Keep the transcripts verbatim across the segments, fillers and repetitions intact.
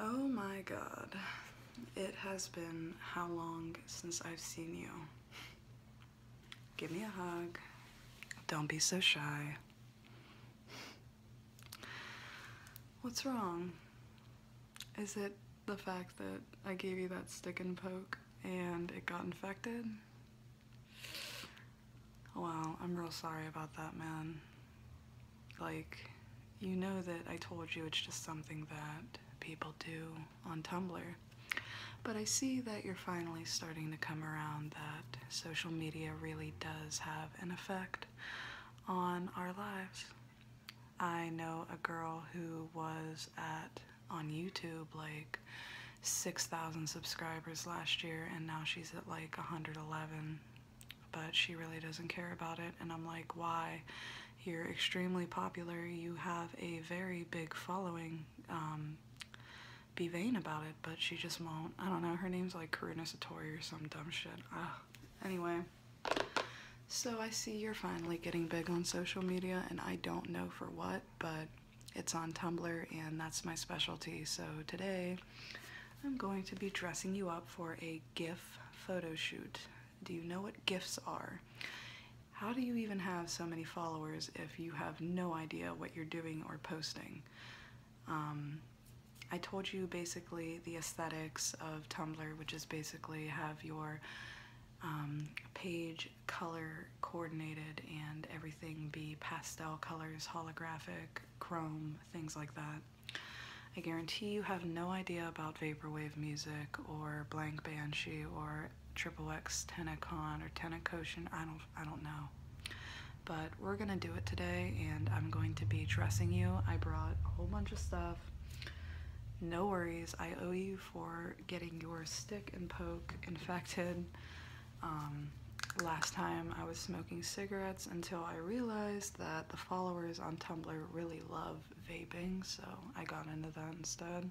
Oh my god. It has been how long since I've seen you? Give me a hug. Don't be so shy. What's wrong? Is it the fact that I gave you that stick and poke and it got infected? Wow, I'm real sorry about that, man. Like, you know that I told you it's just something that people do on Tumblr. But I see that you're finally starting to come around that social media really does have an effect on our lives. I know a girl who was at, on YouTube, like six thousand subscribers last year, and now she's at like one hundred eleven, but she really doesn't care about it, and I'm like, why? You're extremely popular, you have a very big following, um, be vain about it, but she just won't. I don't know, her name's like Karunadanielsatori or some dumb shit. Ugh. Anyway, so I see you're finally getting big on social media, and I don't know for what, but it's on Tumblr, and that's my specialty. So today, I'm going to be dressing you up for a GIF photo shoot. Do you know what GIFs are? How do you even have so many followers if you have no idea what you're doing or posting? Um, I told you basically the aesthetics of Tumblr, which is basically have your um, page color coordinated and everything be pastel colors, holographic, chrome, things like that. I guarantee you have no idea about vaporwave music or blank banshee or triple X Tenacon or Tenacoshan. I don't I don't know. But we're gonna do it today, and I'm going to be dressing you. I brought a whole bunch of stuff. No worries, I owe you for getting your stick and poke infected. Um, last time I was smoking cigarettes until I realized that the followers on Tumblr really love vaping, so I got into that instead.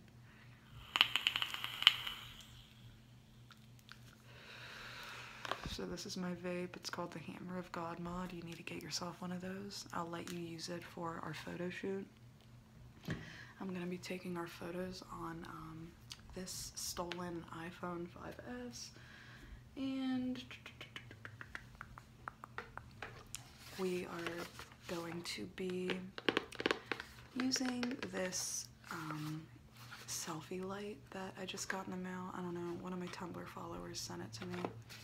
So this is my vape. It's called the Hammer of God mod. You need to get yourself one of those. I'll let you use it for our photo shoot. I'm going to be taking our photos on um, this stolen iPhone five S, and we are going to be using this um, selfie light that I just got in the mail. I don't know, one of my Tumblr followers sent it to me.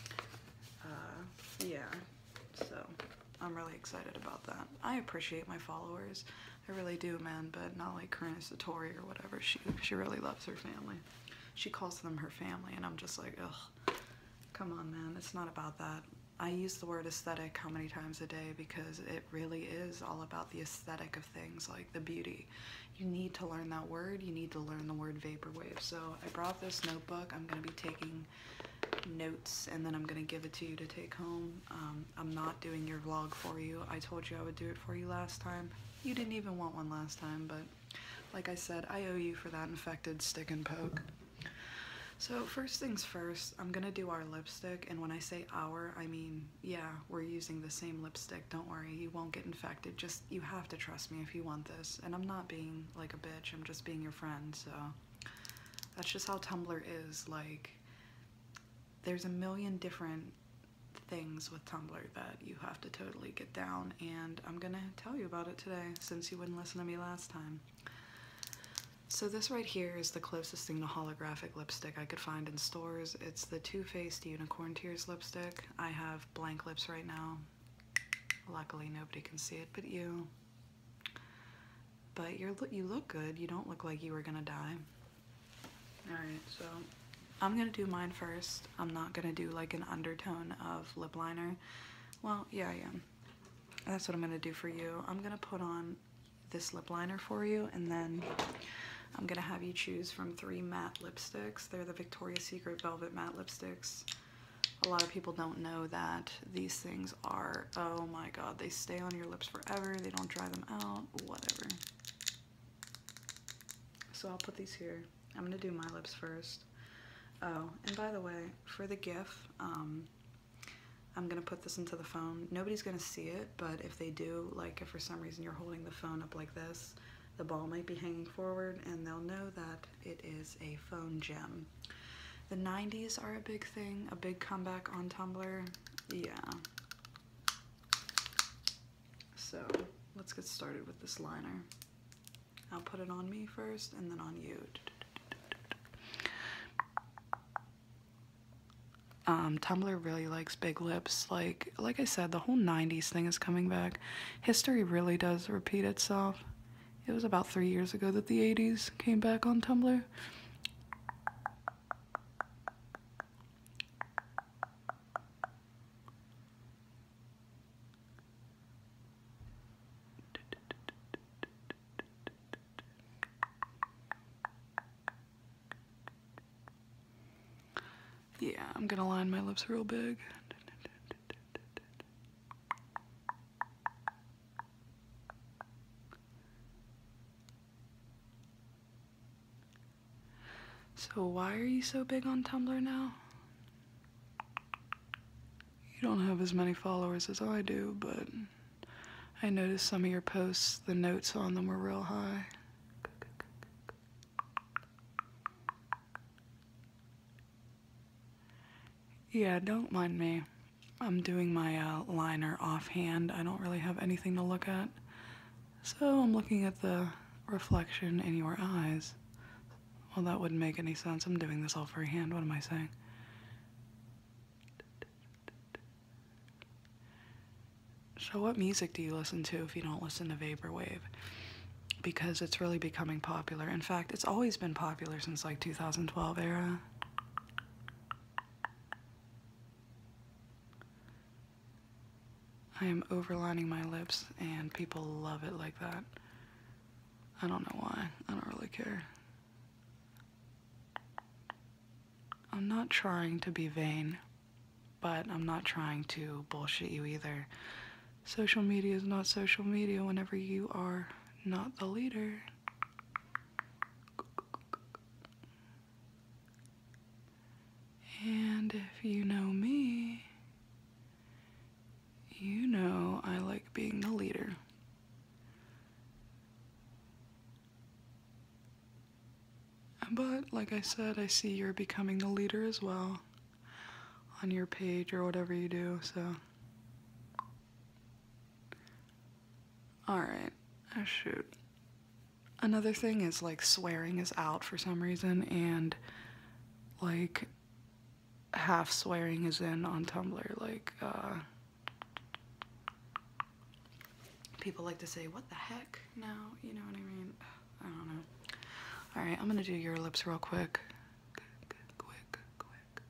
Uh, yeah, so I'm really excited about that. I appreciate my followers. I really do, man, but not like Karunadanielsatori or whatever. She, she really loves her family. She calls them her family, and I'm just like, ugh, come on, man, it's not about that. I use the word aesthetic how many times a day because it really is all about the aesthetic of things, like the beauty. You need to learn that word. You need to learn the word vaporwave. So I brought this notebook. I'm going to be taking notes, and then I'm going to give it to you to take home. Um, I'm not doing your vlog for you. I told you I would do it for you last time. You didn't even want one last time, but like I said, I owe you for that infected stick and poke. So first things first, I'm gonna do our lipstick, and when I say our, I mean, yeah, we're using the same lipstick. Don't worry, you won't get infected. Just, you have to trust me if you want this. And I'm not being like a bitch, I'm just being your friend, so that's just how Tumblr is. Like, there's a million different things with Tumblr that you have to totally get down, and I'm gonna tell you about it today since you wouldn't listen to me last time. So this right here is the closest thing to holographic lipstick I could find in stores. It's the Too Faced Unicorn Tears lipstick. I have blank lips right now. Luckily nobody can see it but you. But you're, you look good. You don't look like you were gonna die. Alright, so I'm gonna do mine first. I'm not gonna do like an undertone of lip liner. Well, yeah, I am. That's what I'm gonna do for you. I'm gonna put on this lip liner for you, and then I'm gonna have you choose from three matte lipsticks. They're the Victoria's Secret Velvet Matte Lipsticks. A lot of people don't know that these things are, oh my god, they stay on your lips forever. They don't dry them out, whatever. So I'll put these here. I'm gonna do my lips first. Oh, and by the way, for the GIF, um, I'm gonna put this into the phone. Nobody's gonna see it, but if they do, like if for some reason you're holding the phone up like this, the ball might be hanging forward, and they'll know that It is a phone gem. The nineties are a big thing, a big comeback on Tumblr. Yeah. So let's get started with this liner. I'll put it on me first and then on you. Um, Tumblr really likes big lips. Like, like I said, the whole nineties thing is coming back. History really does repeat itself. It was about three years ago that the eighties came back on Tumblr. Yeah, I'm gonna line my lips real big. So why are you so big on Tumblr now? You don't have as many followers as I do, but I noticed some of your posts, the notes on them were real high. Yeah, don't mind me. I'm doing my uh, liner offhand. I don't really have anything to look at. So I'm looking at the reflection in your eyes. Well, that wouldn't make any sense. I'm doing this all freehand. What am I saying? So what music do you listen to if you don't listen to Vaporwave? Because it's really becoming popular. In fact, it's always been popular since like two thousand twelve era. I am overlining my lips and people love it like that. I don't know why. I don't really care. I'm not trying to be vain, but I'm not trying to bullshit you either. Social media is not social media whenever you are not the leader. And if you know me, you know I like being the leader. But, like I said, I see you're becoming the leader as well on your page or whatever you do, so. Alright, oh shoot. Another thing is, like, swearing is out for some reason, and, like, half swearing is in on Tumblr. Like, uh, people like to say, what the heck now? You know what I mean? I don't know. Alright, I'm gonna do your lips real quick. Quick, quick.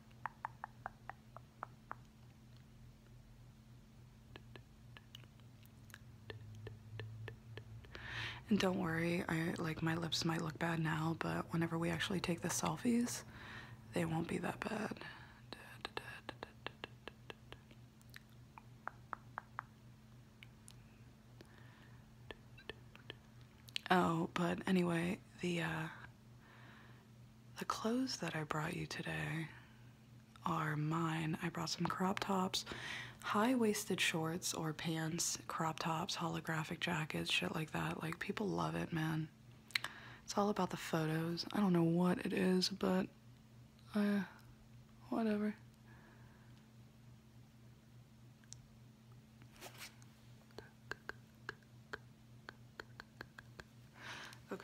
And don't worry, I like my lips might look bad now, but whenever we actually take the selfies, they won't be that bad. Oh, but anyway, the uh, the clothes that I brought you today are mine. I brought some crop tops, high-waisted shorts or pants, crop tops, holographic jackets, shit like that. Like, people love it, man. It's all about the photos. I don't know what it is, but uh, whatever. Okay.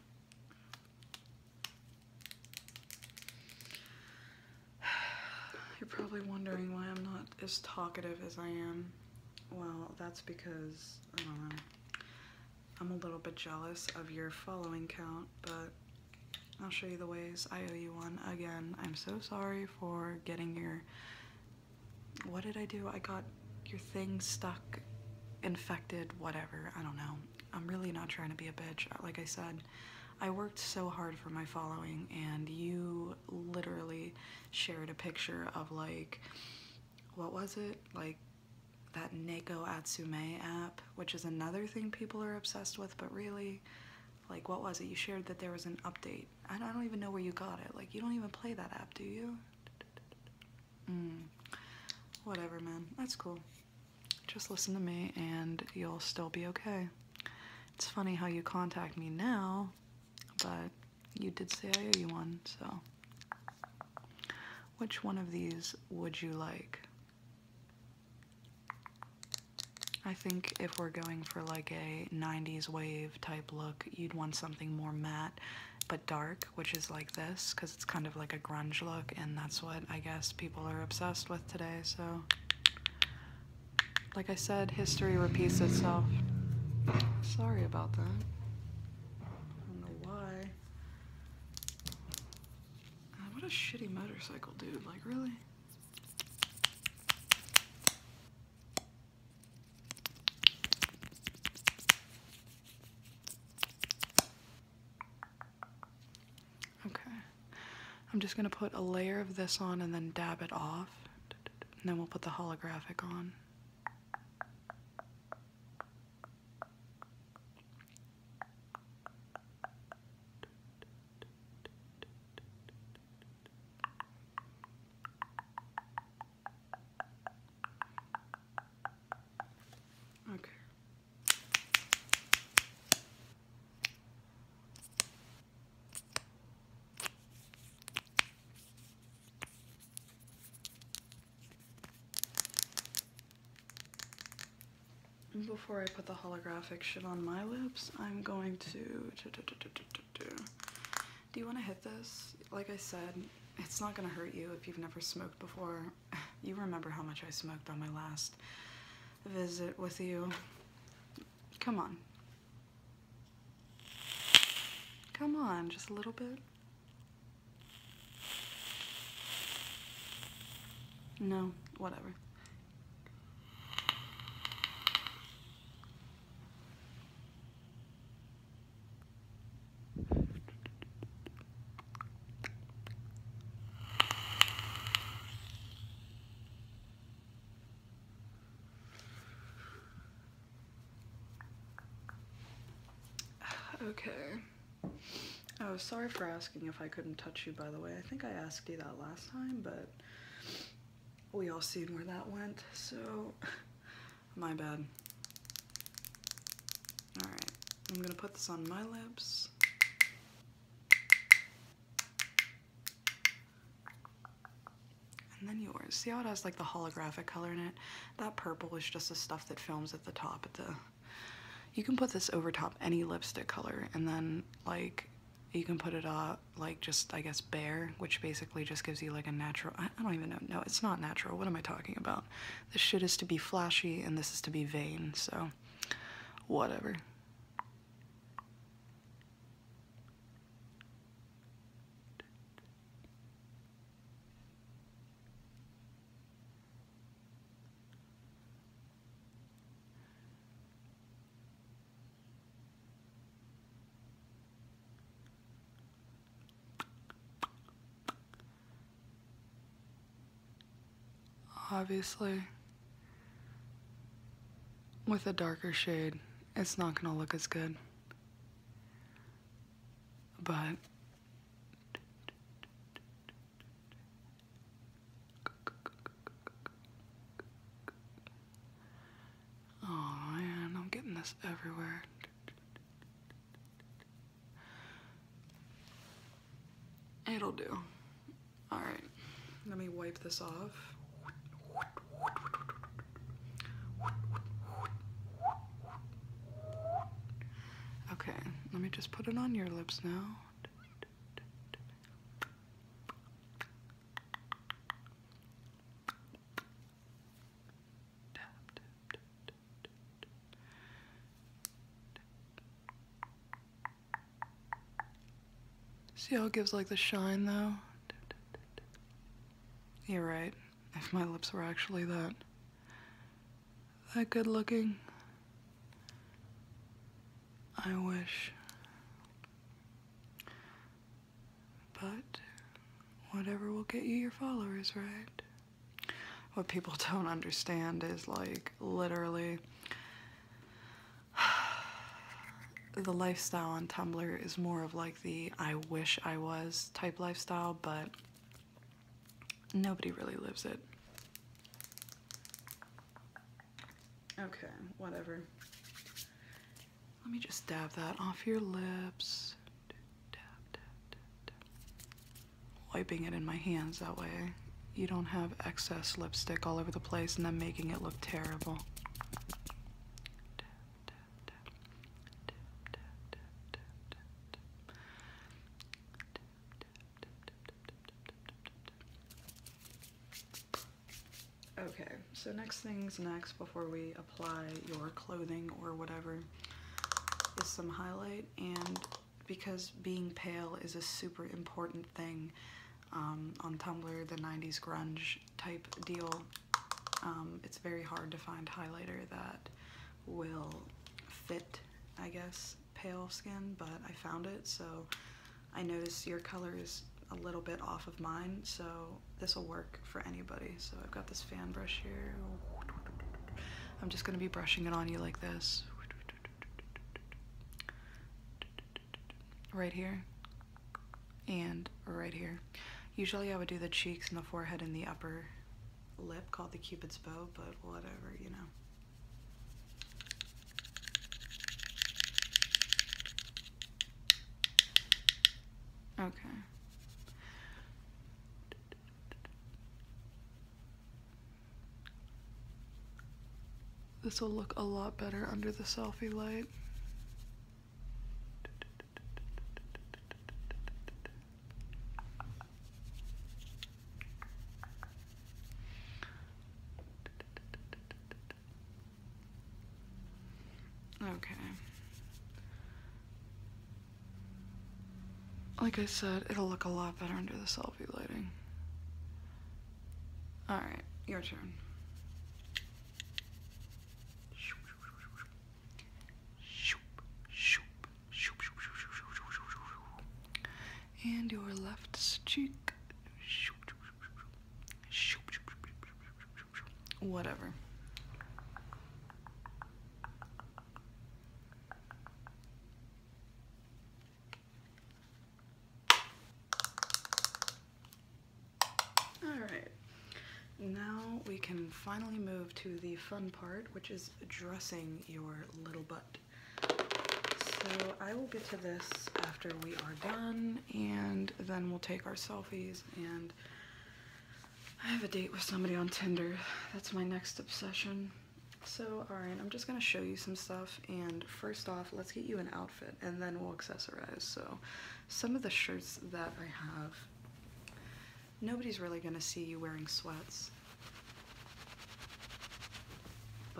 You're probably wondering why I'm not as talkative as I am. Well, that's because, I don't know, I'm a little bit jealous of your following count, but I'll show you the ways. I owe you one. Again, I'm so sorry for getting your, what did I do? I got your thing stuck, infected, whatever, I don't know. I'm really not trying to be a bitch. Like I said, I worked so hard for my following, and you literally shared a picture of, like, what was it? Like, that Neko Atsume app, which is another thing people are obsessed with, but really, like, what was it? You shared that there was an update. I don't even know where you got it. Like, you don't even play that app, do you? Mm. Whatever, man. That's cool. Just listen to me, and you'll still be okay. It's funny how you contact me now, but you did say I owe you one, so. Which one of these would you like? I think if we're going for like a nineties wave type look, you'd want something more matte but dark, which is like this, because it's kind of like a grunge look, and that's what I guess people are obsessed with today, so. Like I said, history repeats itself. Sorry about that. I don't know why. Uh, what a shitty motorcycle, dude. Like, really? Okay. I'm just gonna put a layer of this on and then dab it off. And then we'll put the holographic on. Okay. Before I put the holographic shit on my lips, I'm going to... Do you want to hit this? Like I said, it's not going to hurt you if you've never smoked before. You remember how much I smoked on my last visit with you. Come on. Come on, just a little bit. No, whatever. Okay. Oh, sorry for asking if I couldn't touch you, by the way. I think I asked you that last time, but we all seen where that went, so my bad. Alright, I'm gonna put this on my lips. And then yours. See how it has like the holographic color in it? That purple is just the stuff that films at the top at the... You can put this over top any lipstick color, and then like you can put it uh like just I guess bare, which basically just gives you like a natural, I, I don't even know, no, it's not natural. What am I talking about? This shit is to be flashy and this is to be vain, so whatever. Obviously, with a darker shade, it's not gonna look as good. But oh man, I'm getting this everywhere. It'll do. Alright, let me wipe this off. Okay, let me just put it on your lips now. See how it gives like the shine though? You're right. If my lips were actually that, that good looking, I wish. But whatever will get you your followers, right? What people don't understand is like literally the lifestyle on Tumblr is more of like the I wish I was type lifestyle, but nobody really lives it. Okay, whatever. Let me just dab that off your lips. Dab, dab, dab. wiping it in my hands. That way you don't have excess lipstick all over the place and then making it look terrible. Okay, so next things next before we apply your clothing or whatever is some highlight. And because being pale is a super important thing um, on Tumblr, the nineties grunge type deal, um, it's very hard to find highlighter that will fit, I guess, pale skin, but I found it. So I noticed your color is a little bit off of mine, so this will work for anybody. So I've got this fan brush here. I'm just gonna be brushing it on you like this. Right here and right here. Usually I would do the cheeks and the forehead and the upper lip, called the Cupid's bow, but whatever, you know. Okay. This will look a lot better under the selfie light. Okay. Like I said, it'll look a lot better under the selfie lighting. Alright, your turn. And your left cheek. Whatever. Alright, now we can finally move to the fun part, which is dressing your little butt. So I will get to this after we are done, and then we'll take our selfies, and I have a date with somebody on Tinder. That's my next obsession. So, alright, I'm just gonna show you some stuff, and first off, let's get you an outfit, and then we'll accessorize. So, some of the shirts that I have, nobody's really gonna see you wearing sweats, but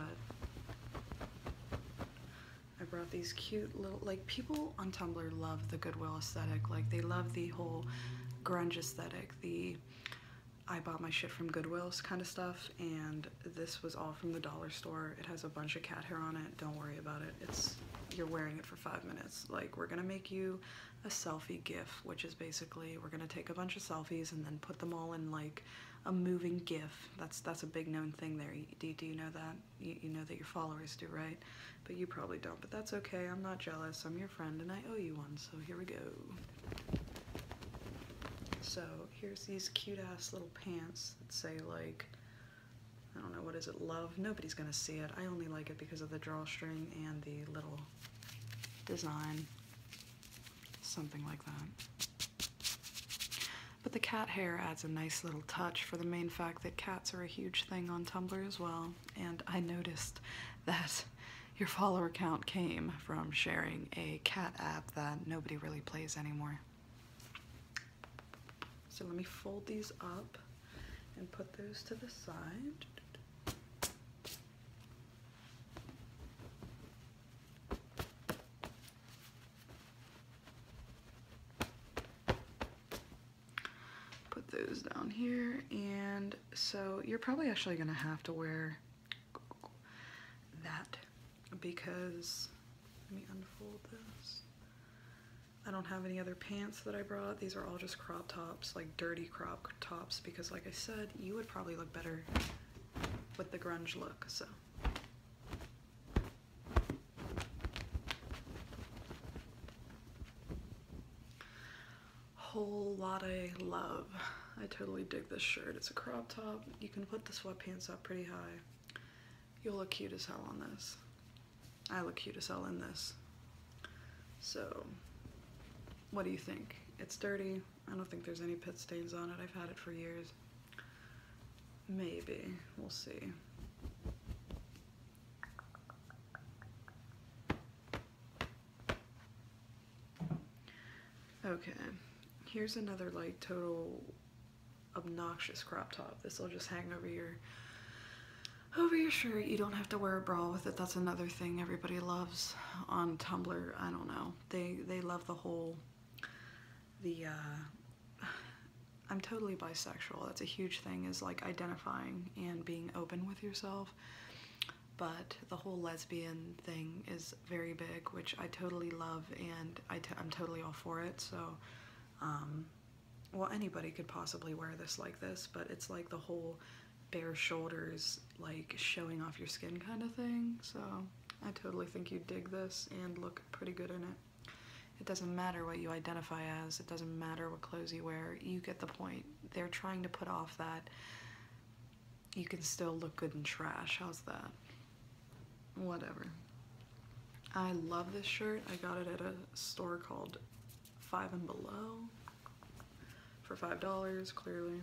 I brought these cute little, like, people on Tumblr love the Goodwill aesthetic. Like, they love the whole grunge aesthetic, the I bought my shit from Goodwill's kind of stuff, and this was all from the dollar store. It has a bunch of cat hair on it. Don't worry about it. It's, you're wearing it for five minutes. Like, we're gonna make you a selfie GIF, which is basically, we're gonna take a bunch of selfies and then put them all in like a moving GIF. That's that's a big known thing there. Do, do you know that? You, you know that your followers do, right? But you probably don't, but that's okay. I'm not jealous. I'm your friend and I owe you one, so here we go. So here's these cute ass little pants that say like, I don't know, what is it, love? Nobody's gonna see it. I only like it because of the drawstring and the little design. Something like that. But the cat hair adds a nice little touch for the main fact that cats are a huge thing on Tumblr as well. And I noticed that your follower count came from sharing a cat app that nobody really plays anymore. So let me fold these up and put those to the side. Put those down here, and so you're probably actually gonna have to wear that because, let me unfold this. I don't have any other pants that I brought. These are all just crop tops, like dirty crop tops, because like I said, you would probably look better with the grunge look, so. Whole lotta love. I totally dig this shirt. It's a crop top. You can put the sweatpants up pretty high. You'll look cute as hell on this. I look cute as hell in this. So, What do you think? It's dirty. I don't think there's any pit stains on it. I've had it for years. Maybe. We'll see. Okay. Here's another like total obnoxious crop top. This will just hang over your over your shirt. You don't have to wear a bra with it. That's another thing everybody loves on Tumblr. I don't know. They they love the whole the uh I'm totally bisexual. That's a huge thing, is like identifying and being open with yourself. But the whole lesbian thing is very big, which I totally love, and I t I'm totally all for it. So, um, well, anybody could possibly wear this like this, but it's like the whole bare shoulders, like showing off your skin kind of thing. So I totally think you'd dig this and look pretty good in it. It doesn't matter what you identify as. It doesn't matter what clothes you wear. You get the point. They're trying to put off that you can still look good in trash. How's that? Whatever. I love this shirt. I got it at a store called Five and Below for five dollars, clearly.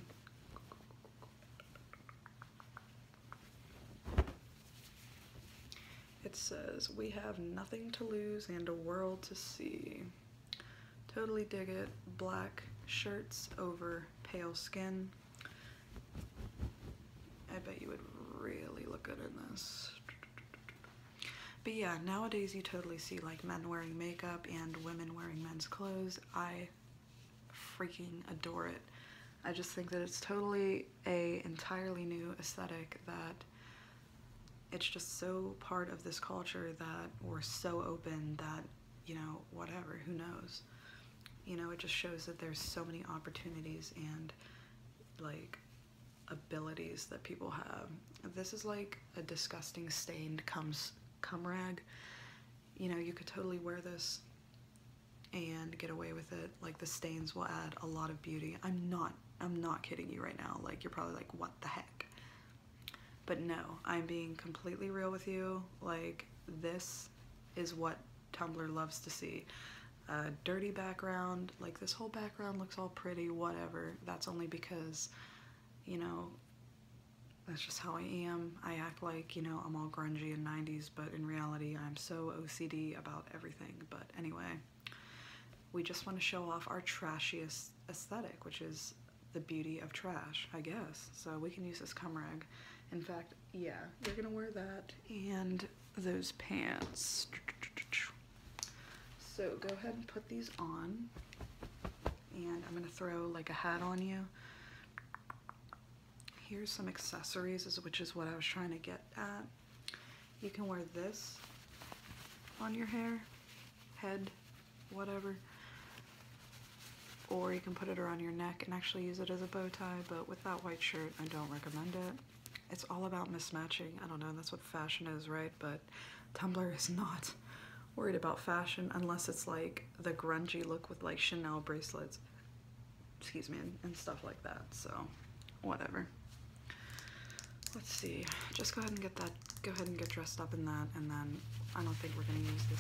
It says, "We have nothing to lose and a world to see." Totally dig it. Black shirts over pale skin. I bet you would really look good in this. But yeah, nowadays you totally see like men wearing makeup and women wearing men's clothes. I freaking adore it. I just think that it's totally a entirely new aesthetic, that it's just so part of this culture that we're so open that, you know, whatever, who knows? You know, it just shows that there's so many opportunities and like abilities that people have. This is like a disgusting stained comes cum rag. You know, you could totally wear this and get away with it. Like, the stains will add a lot of beauty. I'm not, I'm not kidding you right now. Like, you're probably like, what the heck? But no, I'm being completely real with you. Like, this is what Tumblr loves to see. A dirty background, like this whole background looks all pretty, whatever. That's only because, you know, that's just how I am. I act like, you know, I'm all grungy and nineties, but in reality, I'm so O C D about everything. But anyway, we just want to show off our trashiest aesthetic, which is the beauty of trash, I guess. So we can use this cum rag. In fact, yeah, you're gonna wear that and those pants. So go ahead and put these on, and I'm gonna throw like a hat on you. Here's some accessories, which is what I was trying to get at. You can wear this on your hair, head, whatever. Or you can put it around your neck and actually use it as a bow tie, but with that white shirt, I don't recommend it. It's all about mismatching. I don't know, that's what fashion is, right? But Tumblr is not worried about fashion unless it's like the grungy look with like Chanel bracelets, excuse me, and, and stuff like that. So, whatever. Let's see. Just go ahead and get that, go ahead and get dressed up in that, and then I don't think we're gonna use this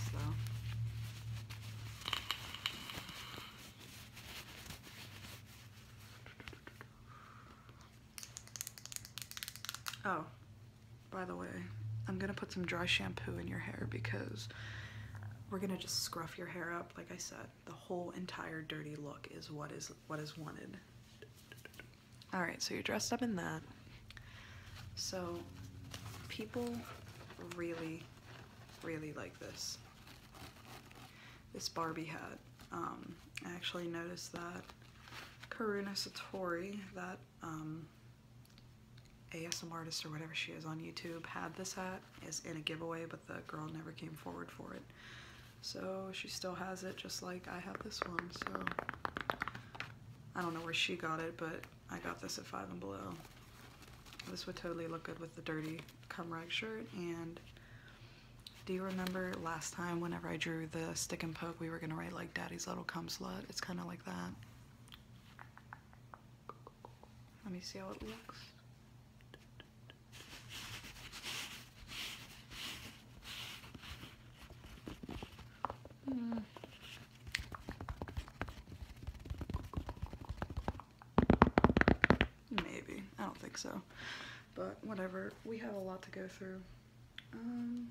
though. Oh, by the way, I'm gonna put some dry shampoo in your hair because we're gonna just scruff your hair up. Like I said, the whole entire dirty look is what is what is wanted. All right, so you're dressed up in that. So people really, really like this. This Barbie hat. Um, I actually noticed that Karunadanielsatori, that um, A S M R artist or whatever she is on YouTube, had this hat, is in a giveaway, but the girl never came forward for it. So she still has it, just like I have this one. So I don't know where she got it, but I got this at Five and Below. This would totally look good with the dirty cum rag shirt. And do you remember last time whenever I drew the stick and poke, we were gonna write like Daddy's Little Cum Slut? It's kind of like that. Let me see how it looks. Hmm. think so. But whatever, we have a lot to go through. Um,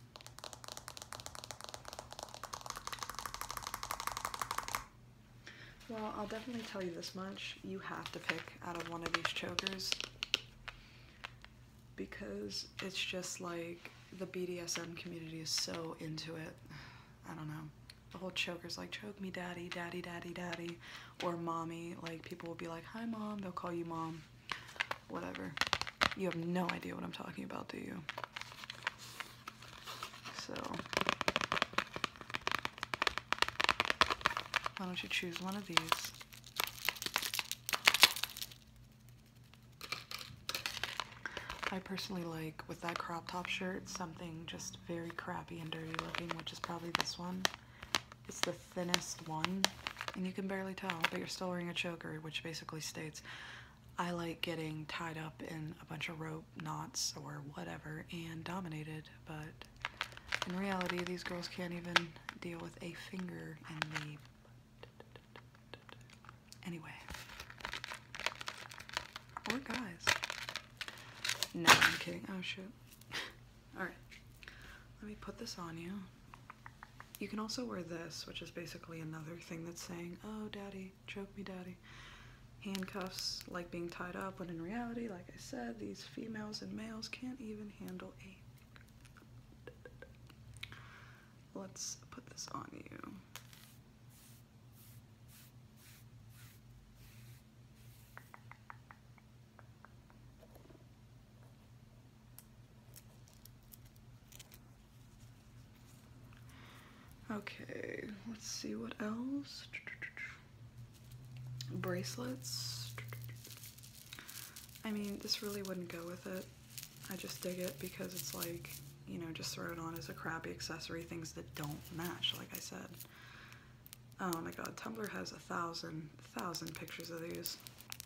well, I'll definitely tell you this much. You have to pick out of one of these chokers because it's just like the B D S M community is so into it. I don't know. The whole choker's like, choke me daddy, daddy, daddy, daddy, or mommy. Like, people will be like, hi mom, they'll call you mom. Whatever. You have no idea what I'm talking about, do you? So, why don't you choose one of these? I personally like, with that crop top shirt, something just very crappy and dirty looking, which is probably this one. It's the thinnest one, and you can barely tell, but you're still wearing a choker, which basically states, I like getting tied up in a bunch of rope knots or whatever and dominated, but in reality, these girls can't even deal with a finger in the... Anyway. Or guys. No, I'm kidding. Oh, shit. Alright. Let me put this on you. You can also wear this, which is basically another thing that's saying, oh, daddy, choke me, daddy. Handcuffs, like being tied up, when in reality, like I said, these females and males can't even handle a... Let's put this on you. Okay, let's see what else. Bracelets. I mean, this really wouldn't go with it. I just dig it because it's like, you know, just throw it on as a crappy accessory, things that don't match, like I said. Oh my god, Tumblr has a thousand, thousand pictures of these.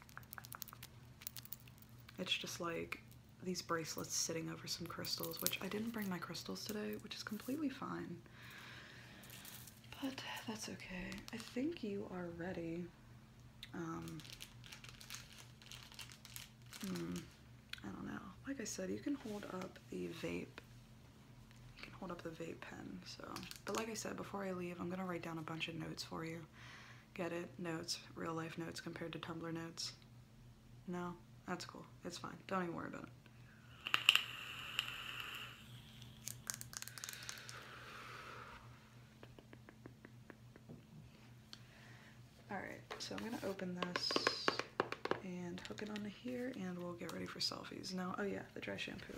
It's just like these bracelets sitting over some crystals, which I didn't bring my crystals today, which is completely fine. But that's okay. I think you are ready. Um, hmm, I don't know. Like I said, you can hold up the vape. You can hold up the vape pen, so. But like I said, before I leave, I'm gonna write down a bunch of notes for you. Get it? Notes, real life notes compared to Tumblr notes. No? That's cool. It's fine. Don't even worry about it. Alright, so I'm gonna open this and hook it onto here and we'll get ready for selfies. Now, oh yeah, the dry shampoo.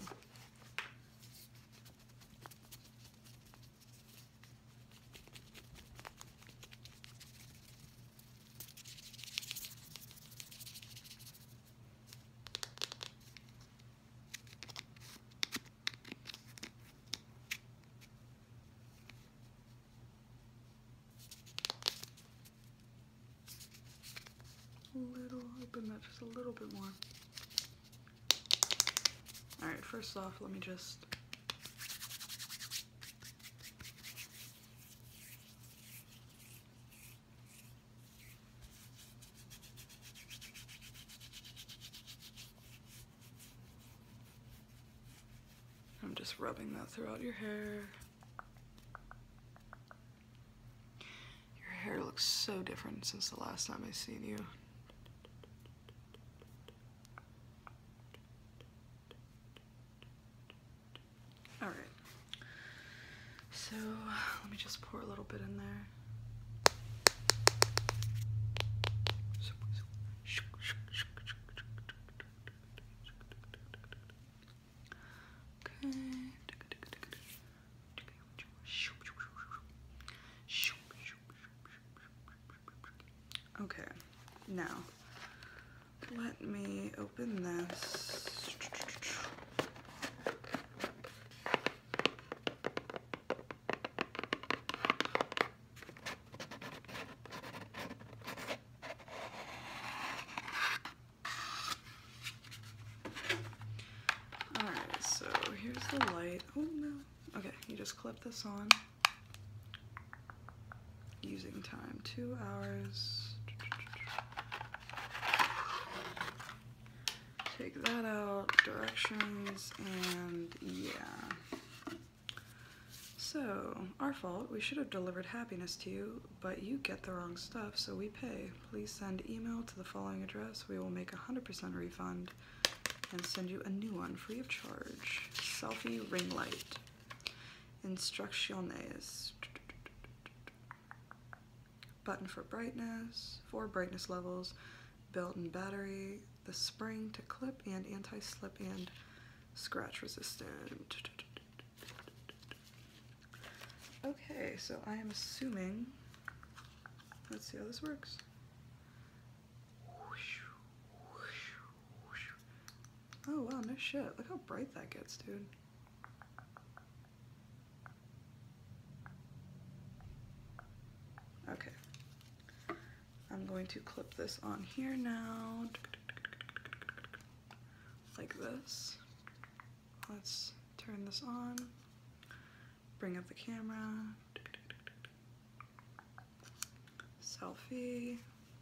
Little, open that just a little bit more. Alright, first off, let me just I'm just rubbing that throughout your hair. Your hair looks so different since the last time I seen you. Alright, so let me just pour a little bit in there. Okay. Okay, now let me open this. Here's the light. Oh no. Okay, you just clip this on. Using time, two hours. take that out, directions, and yeah. So, our fault, we should have delivered happiness to you, but you get the wrong stuff, so we pay. Please send email to the following address. We will make a one hundred percent refund and send you a new one free of charge. Selfie ring light. Instrucciones. Button for brightness, four brightness levels, built-in battery, the spring to clip and anti-slip and scratch resistant. Okay, so I am assuming, let's see how this works. Oh wow, no shit, look how bright that gets, dude. Okay, I'm going to clip this on here now, like this. Let's turn this on, bring up the camera, selfie.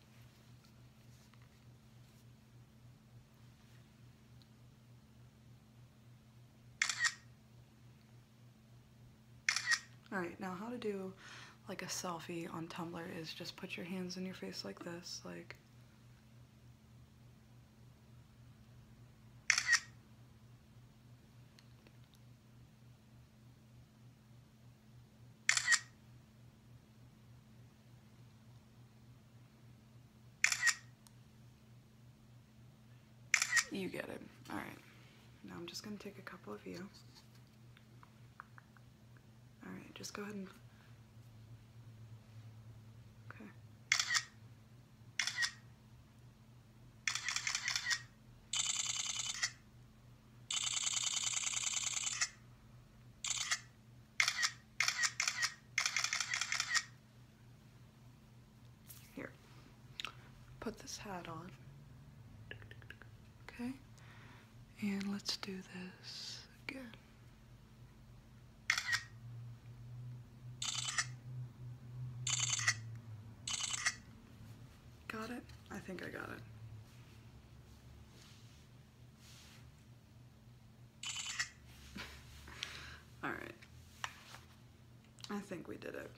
All right, now how to do like a selfie on Tumblr is just put your hands in your face like this, like you get it. All right, now I'm just gonna take a couple of you. All right, just go ahead and, okay. Here, put this hat on, okay? And let's do this again. Got it? I think I got it. All right. I think we did it.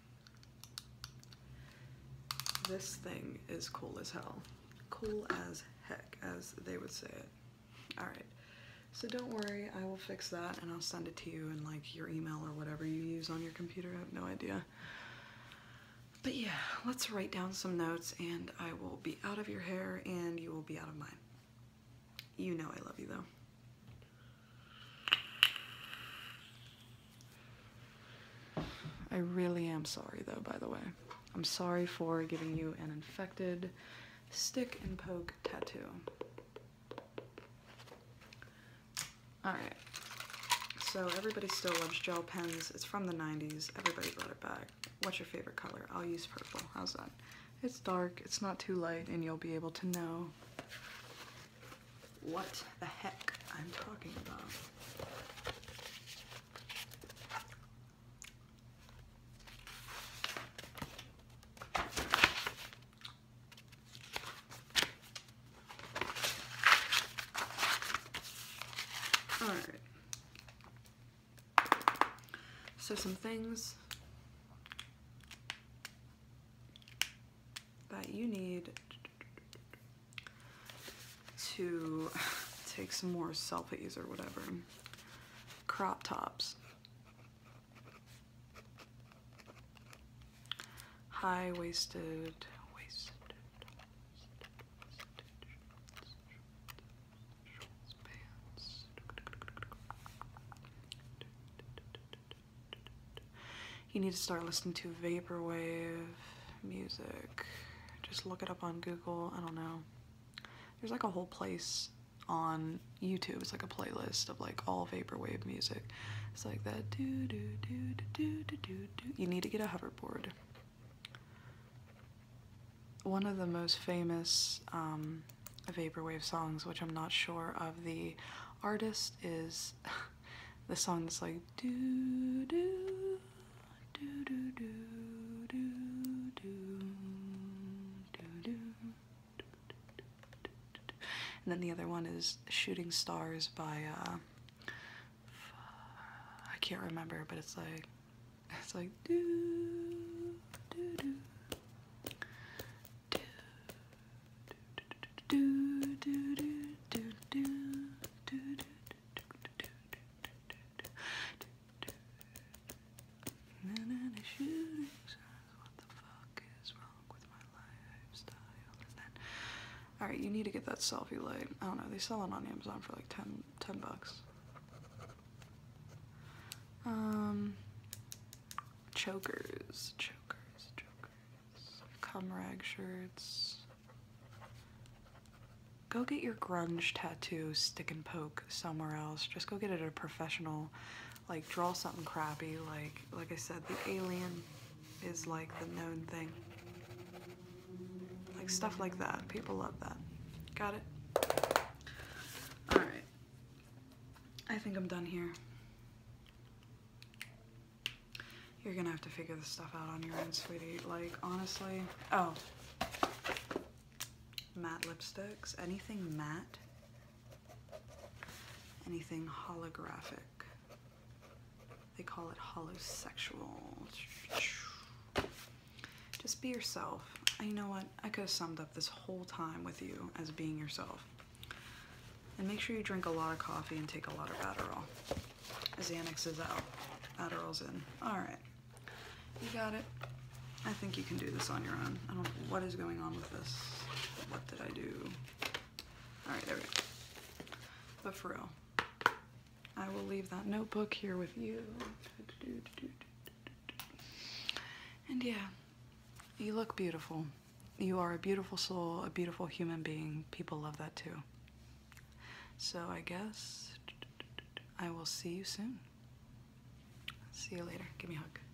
This thing is cool as hell. Cool as heck, as they would say it. All right. So don't worry, I will fix that and I'll send it to you in like your email or whatever you use on your computer. I have no idea. But yeah, let's write down some notes and I will be out of your hair and you will be out of mine. You know I love you though. I really am sorry though, by the way. I'm sorry for giving you an infected stick and poke tattoo. Alright, so everybody still loves gel pens. It's from the nineties. Everybody brought it back. What's your favorite color? I'll use purple. How's that? It's dark, it's not too light, and you'll be able to know what the heck I'm talking about. Alright. So some things that you need to take some more selfies or whatever. Crop tops. High-waisted, waisted, pants. You need to start listening to vaporwave music. Just look it up on Google. I don't know. There's like a whole place on YouTube. It's like a playlist of like all vaporwave music. It's like that do do do do do do do do. You need to get a hoverboard. One of the most famous um, vaporwave songs, which I'm not sure of the artist, is the song that's like do do do do do do do do do. And then the other one is Shooting Stars by, uh, I can't remember, but it's like, it's like, do, do, do, do, do, do, do, do, do, do, do. Alright, you need to get that selfie light. I don't know, they sell it on Amazon for like ten, ten bucks. Um, chokers, chokers, chokers. Cum rag shirts. Go get your grunge tattoo stick and poke somewhere else. Just go get it at a professional. Like, draw something crappy. Like, like I said, the alien is like the known thing. Like, stuff like that. People love that. Got it? Alright. I think I'm done here. You're gonna have to figure this stuff out on your own, sweetie. Like, honestly. Oh. Matte lipsticks. Anything matte. Anything holographic. They call it holosexual. Just be yourself. And you know what? I could have summed up this whole time with you as being yourself. And make sure you drink a lot of coffee and take a lot of Adderall. Xanax is out. Adderall's in. Alright. You got it. I think you can do this on your own. I don't know what is going on with this. What did I do? Alright, there we go. But for real. I will leave that notebook here with you. And yeah, you look beautiful. You are a beautiful soul, a beautiful human being. People love that too. So I guess I will see you soon. See you later. Give me a hug.